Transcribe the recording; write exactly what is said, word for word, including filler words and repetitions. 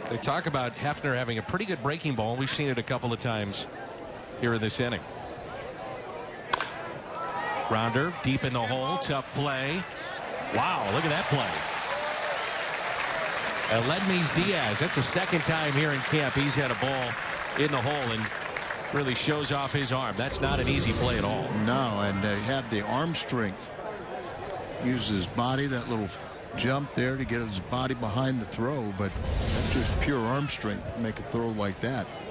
They talk about Hefner having a pretty good breaking ball. We've seen it a couple of times here in this inning. Grounder deep in the hole. Tough play. Wow, look at that play. Aledmys Diaz, that's the second time here in camp he's had a ball in the hole and really shows off his arm. That's not an easy play at all. No, and they have the arm strength. Uses his body, that little jump there to get his body behind the throw, but that's just pure arm strength to make a throw like that.